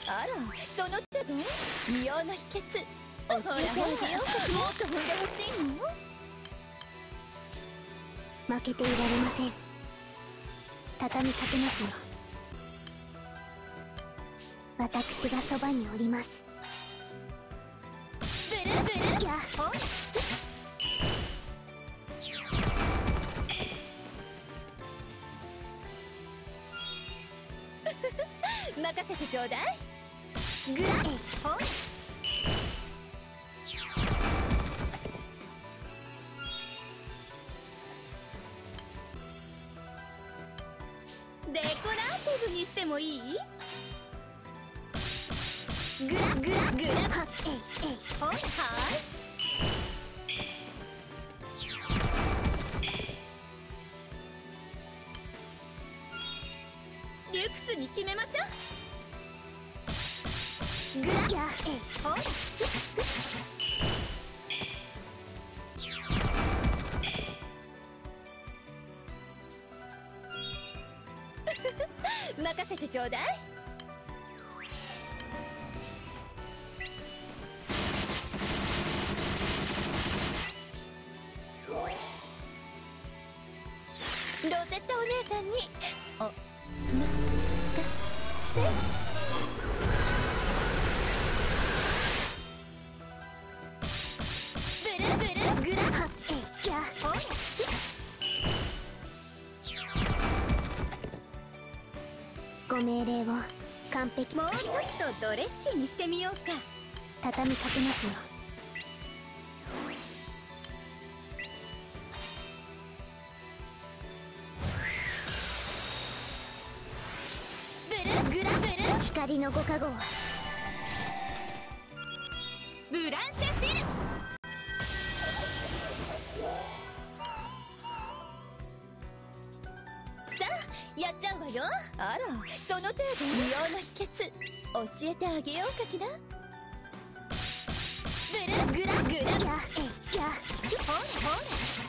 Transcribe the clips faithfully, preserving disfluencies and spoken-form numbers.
あら、その程度？美容の秘訣教えてあげようか。もっと踏んでほしいの？ 負けていられません。畳みかけますよ。私がそばにおります。 ブルブル。 やほら任せてちょうだい。 グラえほらデコラーティブにしてもいい？ グラグラグラはっえいえいほいはい。リュクスに決めましょう。 グラやえいほい。任せてちょうだい。ロゼッタお姉さんにおまかせ。ブルブルグラはっえいやほい。 ご命令を完璧。 もうちょっとドレッシーにしてみようか。 畳みかけますよ。 ブルグラブル光のご加護を。 ブランシェフィル。さあやっちゃうわよ。あら、その程度？美容の秘訣教えてあげようかしら。ブルグラグラやえいやほらほ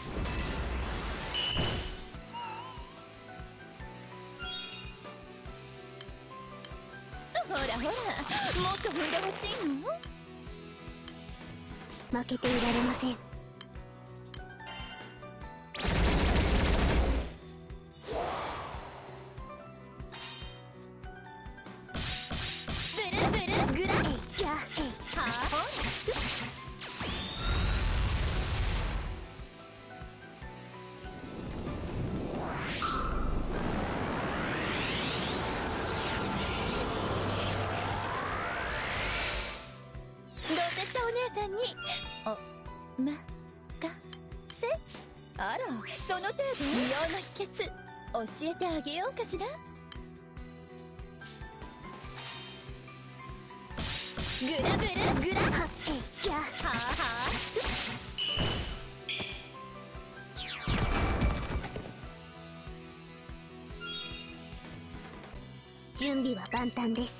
らほらほら、もっと踏んでほしいの？ 負けていられません。 ブルブルグラえいやえいはあほら。ロゼッタお姉さんにおまかせ。あら、その程度？美容の秘訣教えてあげようかしら。グラブルグラはっえいやはあは準備は万端です。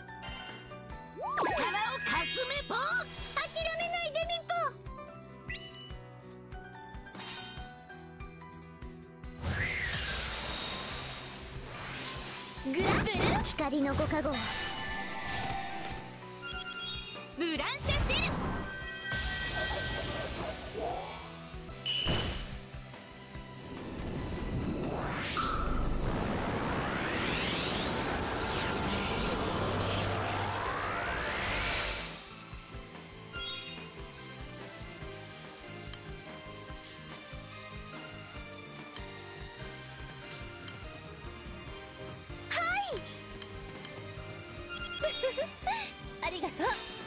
力を貸すめぽ。 あ、諦めないでみんぽ。グラブル光のご加護を。 ブランシェフィル。ありがとう。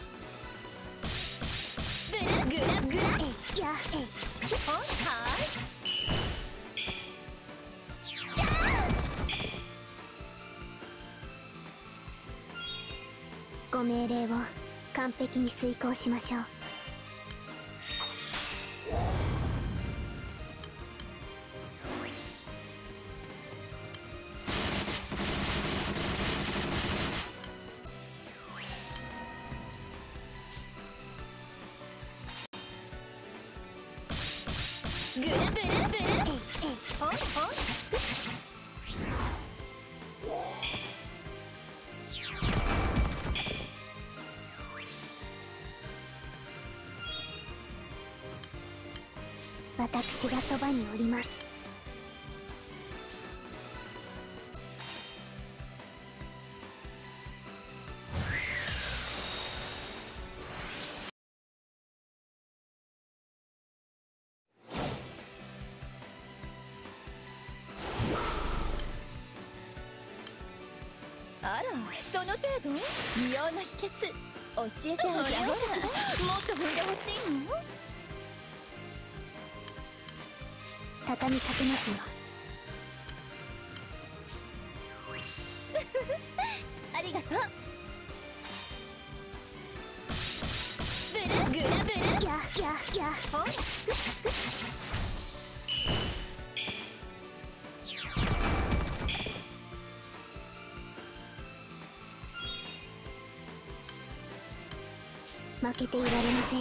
ブルグラグラえいやえいほいはいご命令を完璧に遂行しましょう。 グラブルブルえいえいほいほい。 私がそばにおります。 あら、その程度？美容の秘訣教えてあげようかしら。もっと踏んでほしいの？ 畳みかけますよ。 ありがとう。ブルグラブルやややほい。 負けていられません。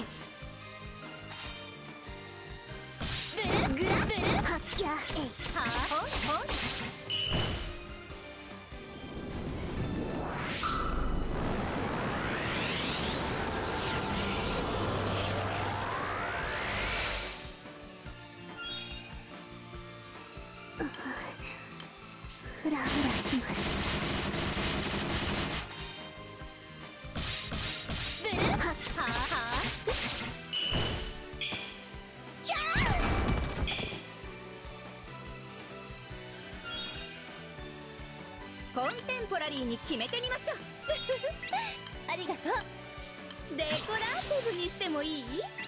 ブルグラブルはっやえいはあほいほい。 フラフラします。 ブルはっはあはあ。コンテンポラリーに決めてみましょう。ありがとう。デコラーティブにしてもいい？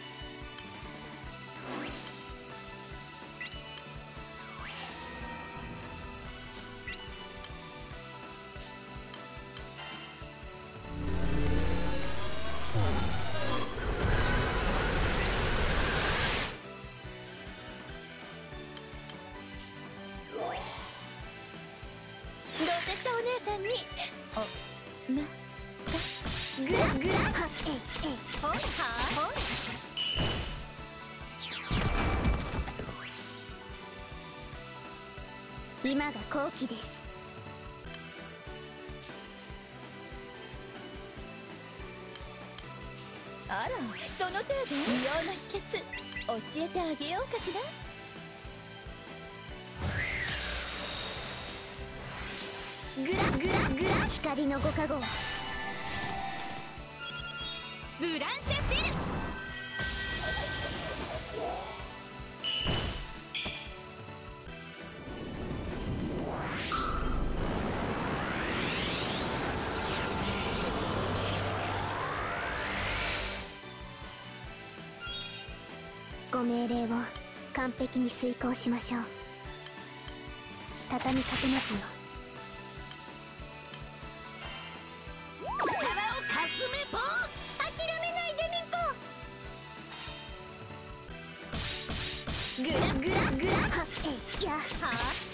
ロゼッタお姉さんにおまかグラグラはえいえいほいはあほい。 今が好機です。 あら、その程度？美容の秘訣教えてあげようかしら。グラグラグラ光のご加護。 ブランシェフィル。 ご命令を完璧に遂行しましょう。畳みかけますよ。 力をかすめぽ諦めないでミンコ。グラグラグラはえいやはあ。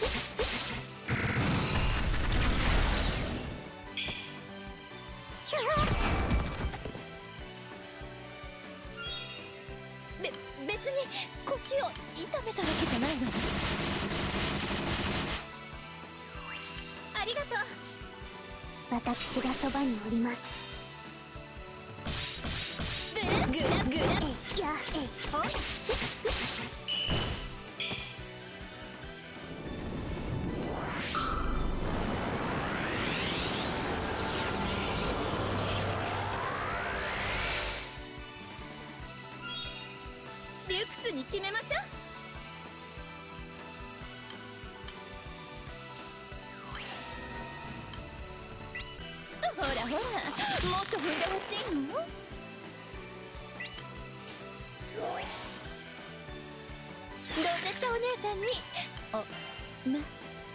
べ別に腰を痛めたわけじゃないの。ありがとう。 私がそばにおります。 ブルグラグラえいやえいほい。リュクスに決めましょう。ほらほら、もっと踏んでほしいの？ロゼッタお姉さんにおまか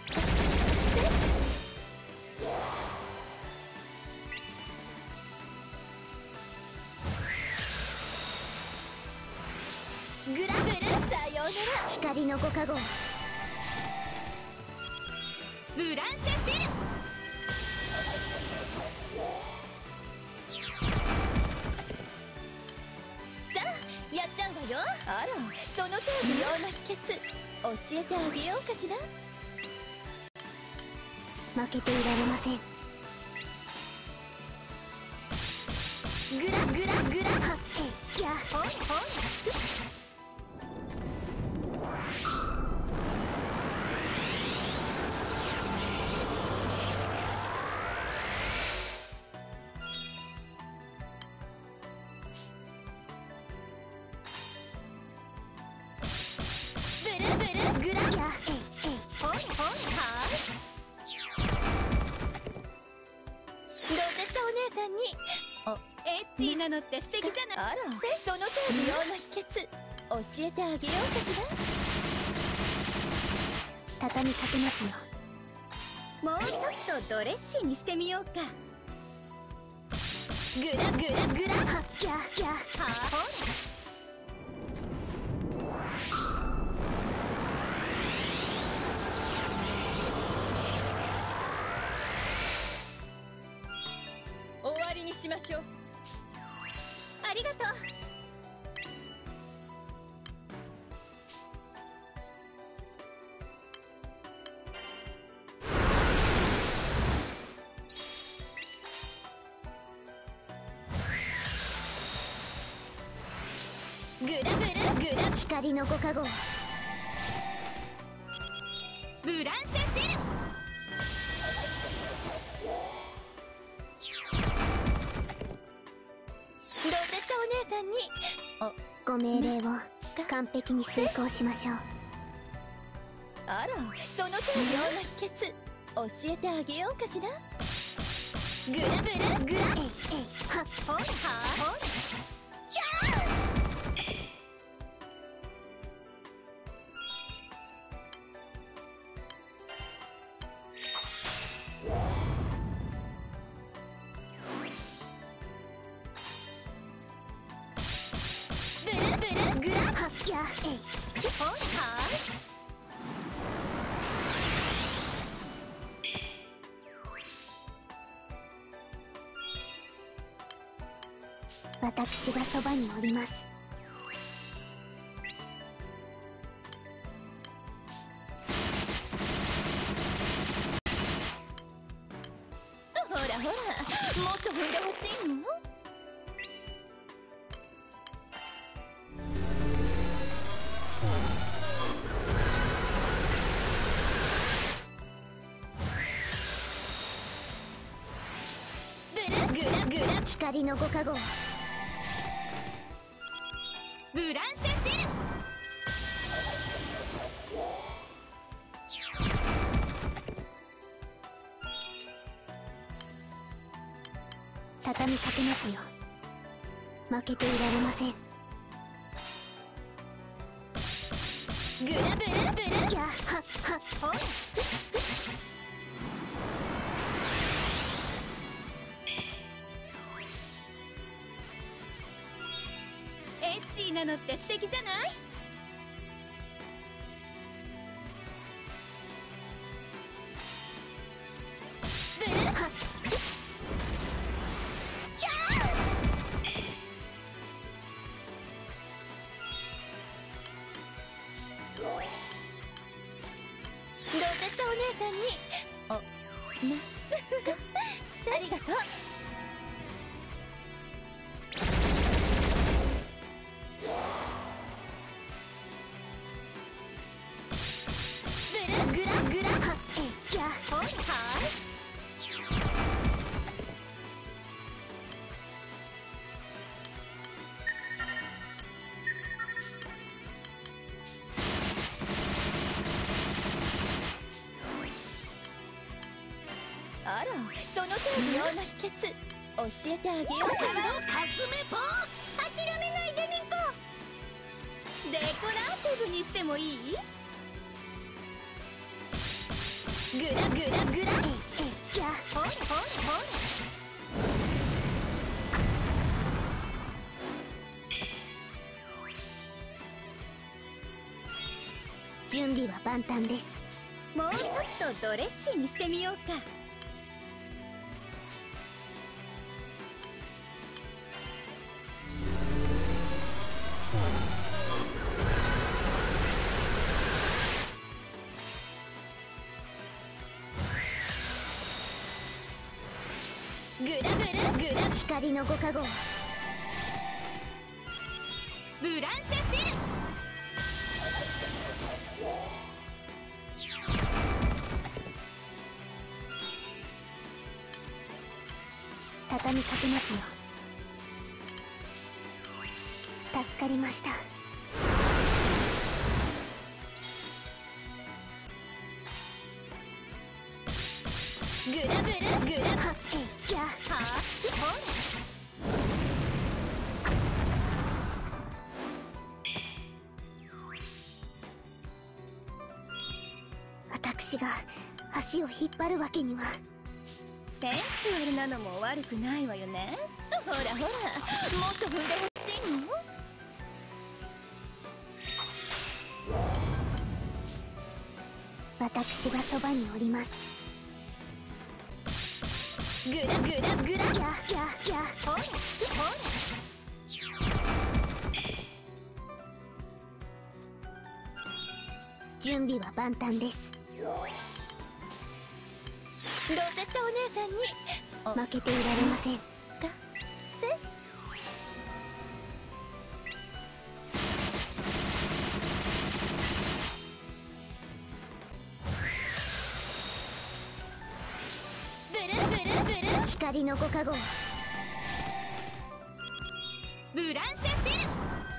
せ。グラブルさようなら。 光のご加護。 ブランシェフィル。さあやっちゃうわよ。あら、その程度美容の秘訣教えてあげようかしら。 負けていられません。 グラグラグラはえいやほいほい。 グラやええほいほいはーい。ロゼッタお姉さんにエッチーなのって素敵じゃない。 あら、その程度用の秘訣教えてあげようかしら。 畳みかけますよ。 もうちょっとドレッシーにしてみようか。 グラグラグラはややはほら。終わりにしましょう。 ありがとう。 グラグラグラ光のご加護。 ブランシェ・フィル。 ロゼッタお姉さんにご命令を完璧に遂行しましょう。 あら、その程度用の秘訣教えてあげようかしら。グラグラグラえいえいはほいはほい。ブルブルグラはやえいほいは私がそばにおります。 ほらほら、もっと踏んでほしいの。ブルグラグラ光のご加護。 ブランシェ・フィル。 畳みかけますよ。負けていられません。 グラブルブルやははほい。 エッチーなのって素敵じゃない。 ブルはロゼッタお姉さんにおなかありがとう。ブルグラグラはえいやほいはーい。あら、その程度用の秘訣教えてあげようかしら。 かすめぽ諦めないでみぽ。デコラーティブにしてもいい。 グラグラグラえいえいやほいほいほい。 準備は万端です。 もうちょっとドレッシーにしてみようか。 グラブルグラ光のご加護。 ブランシェ・フィル。 畳みかけますよ。助かりました。 ブルグラはえいやはほ私が足を引っ張るわけには。 センスュアルなのも悪くないわよね。ほらほら、もっと踏んでほしいの。 私がそばにおります。 グラグラグラやややほらほら。 準備は万端です。 ロゼッタお姉さんに負けていられません。 かせブルブルブル光のご加護を。 ブランシェフィル。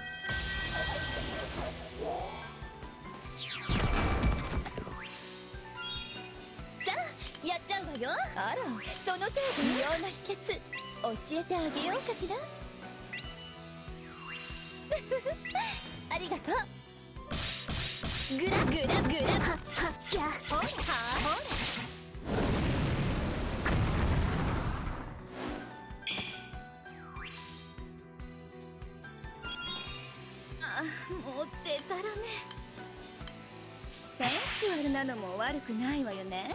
さあやっちゃうわよ。あら、その程度異様な秘訣教えてあげようかしら。ありがとう。グラグラグラははやほらはほら。あ、もうデタラメ。センシュアルなのも悪くないわよね。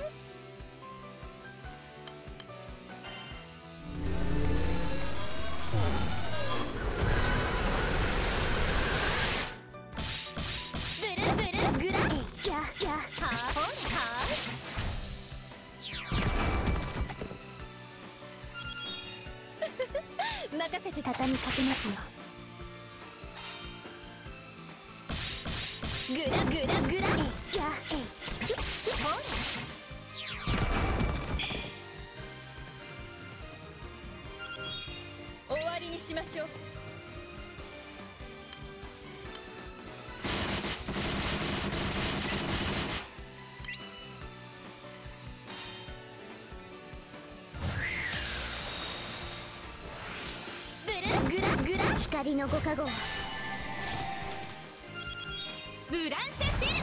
ブルブルグラえいややはほらは任せて。 畳みかけますよ。 グラグラグラえいやえいほら。終わりにしましょう。ブルグラグラ光のご加護を。 ブランシェフィル。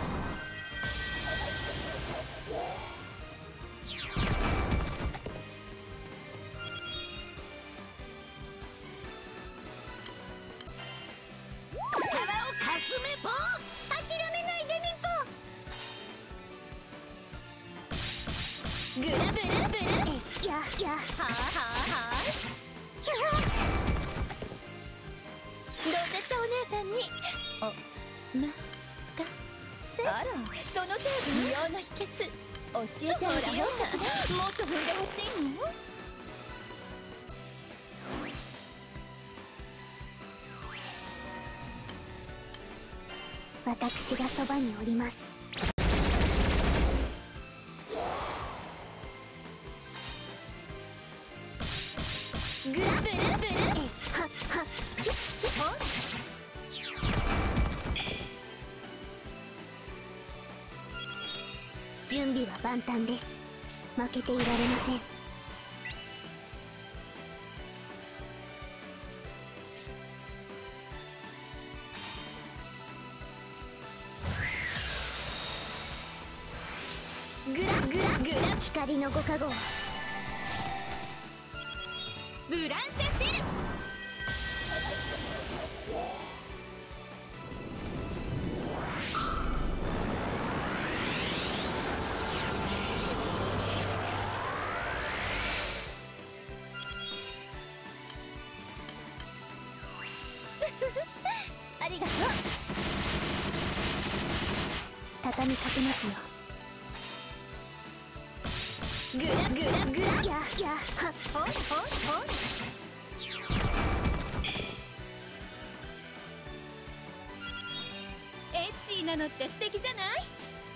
力をかすめぽ諦めないでみぽ。グラブルブルえいややはあはあはあ。 ロゼッタお姉さんにおまかせ。あら、その程度異様な秘訣教えてあげようかしら。もっと踏んでほしいの。 私がそばにおります。 グラブルブルえいははほら。 準備は万端です。負けていられません。 グラグラグラ光のご加護を。 ブランシェフィル。 ありがとう。 畳みかけますよ。 グラグラグラややはほらほらほら。エッチーなのって素敵じゃない。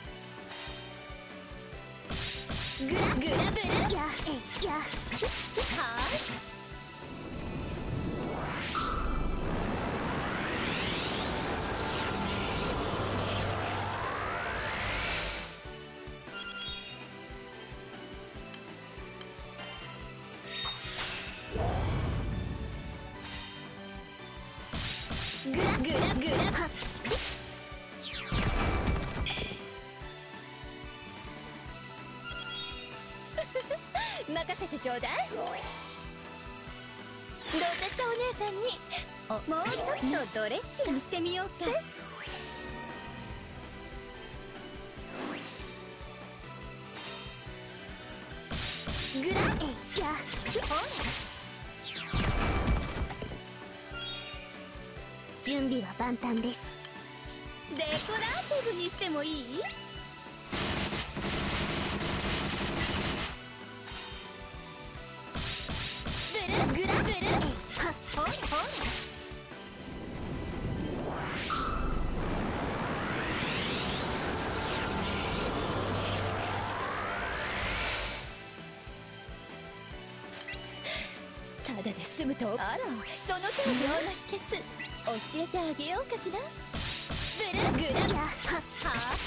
グラグラブルやえいやはグラグラグラはっ任せてちょうだい。ロゼッタお姉さんにもうちょっとドレッシーにしてみようか。グラッいやほら準備は万端です。 デコラーティブにしてもいい？ブルグラブルはっほらほらただで済むと。あら、その手のような秘訣教えてあげようかしら。ブルグラやはっはっ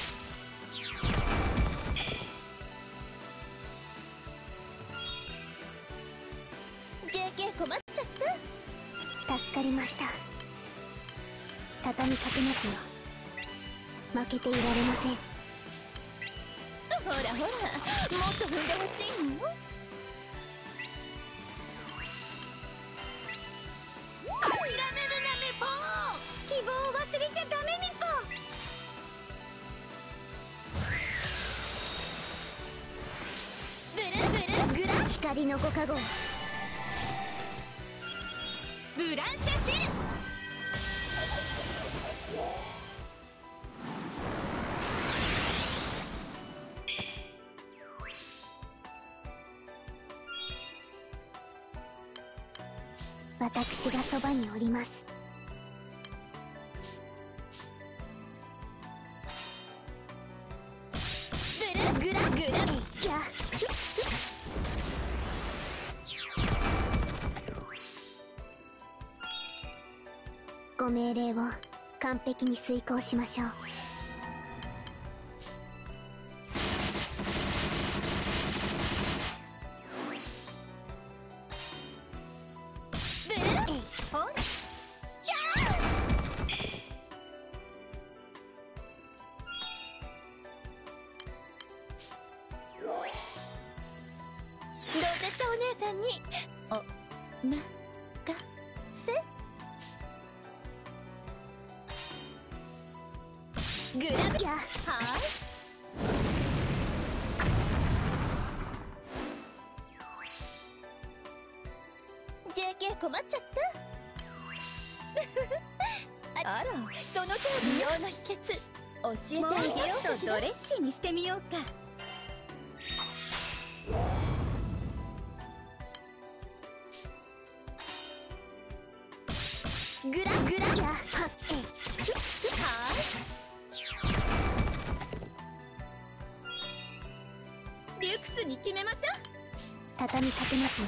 ジェーケー 困っちゃった。 助かりました。畳みかけますよ。負けていられません。 ほらほら、もっと踏んでほしいの。諦めるなメポー。希望を忘れちゃダメメポー。ブルブルグラ光のご加護。 ブランシャフィル。 私がそばにおります。 ブルグラグラいやご命令を完璧に遂行しましょう。 ブルえいほらやー。ロゼッタお姉さんにおまかせ。グラブやはーい。ジェーケー 困っちゃった。あら、その手美容の秘訣教えてあげようかしら。ドレッシーにしてみようか。グラグラやはっえはーい。リュクスに決めましょう。 畳みかけますよ。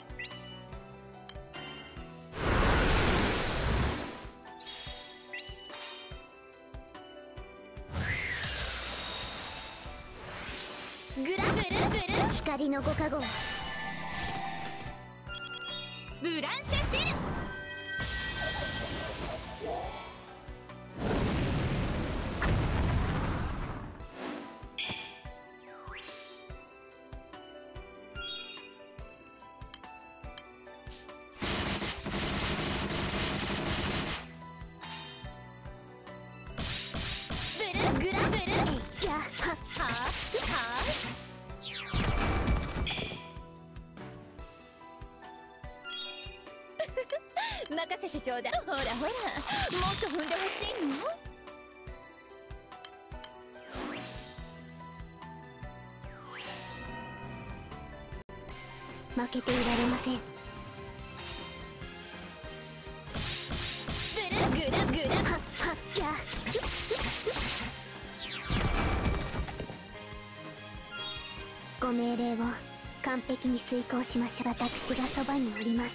グラブルブル光のご加護。 ブランシャフィル。ブルグラブルえいやはっはーはーい。任せてちょうだい。ほらほら、もっと踏んでほしいの。 負けていられません。 ブルグラグラはっはっやご命令を完璧に遂行しましょう。私がそばにおります。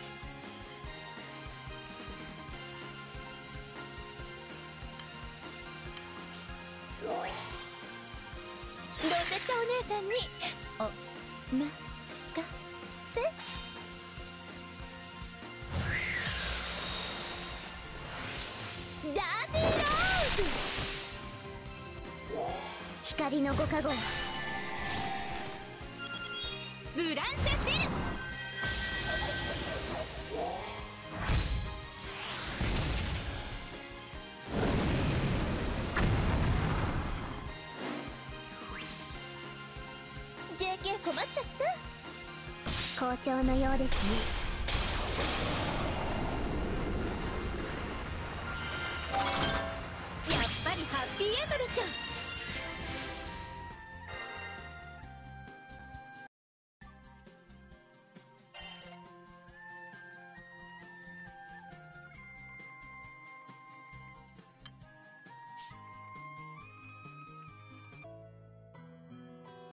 ロゼッタお姉さんにおまかせ。 光のご加護を。 ブランシェ・フィル。 ジェーケー 困っちゃった。 好調のようですね。